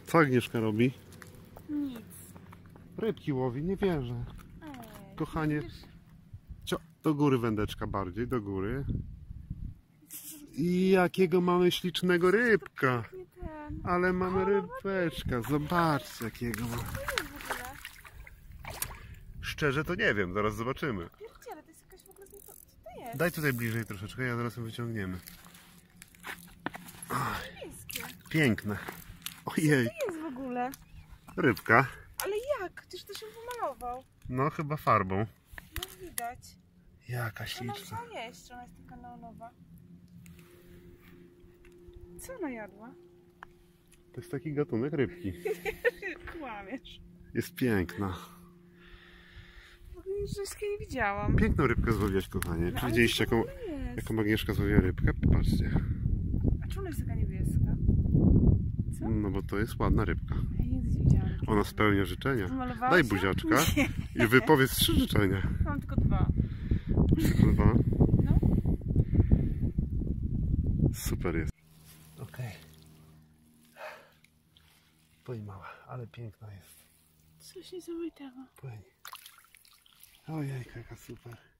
Co Agnieszka robi? Nic. Rybki łowi, nie wierzę. Ej, Kochanie, do góry wędeczka bardziej, do góry. I jakiego mamy ślicznego rybka. nie ten. Ale mamy rybeczka, zobaczcie jakiego ma. Co to jest w ogóle? Szczerze to nie wiem, zaraz zobaczymy. Pierdziele, to jest jakaś w ogóle... Co to jest? Daj tutaj bliżej troszeczkę, ja zaraz ją wyciągniemy. Niebieskie. Piękne. Ojej, Co to jest w ogóle? rybka. Ale jak? Przecież to się pomalował. No chyba farbą. No widać. Jaka Ona śliczna. chciała jeść, ona jest taka neonowa. Co ona jadła? To jest taki gatunek rybki. Kłamiesz. Jest piękna. W ogóle już wszystkie nie widziałam. Piękną rybkę złowiłaś, kochanie. No, Czy ale widzieliście co to jaką, w ogóle jest? jaką Agnieszka złowiła rybkę? Popatrzcie. A czemu ona jest taka niebieska? Co? No bo to jest ładna rybka. Ja nigdy nie widziałam. Ona spełnia życzenia. Pomalowałaś Daj ją? buziaczka Nie. i wypowiedz 3 życzenia. Mam tylko 2. Tylko 2. No. Super jest. Okej. Płyń mała, ale piękna jest. Coś niesamowitego. Płyń. Ojej, jaka super.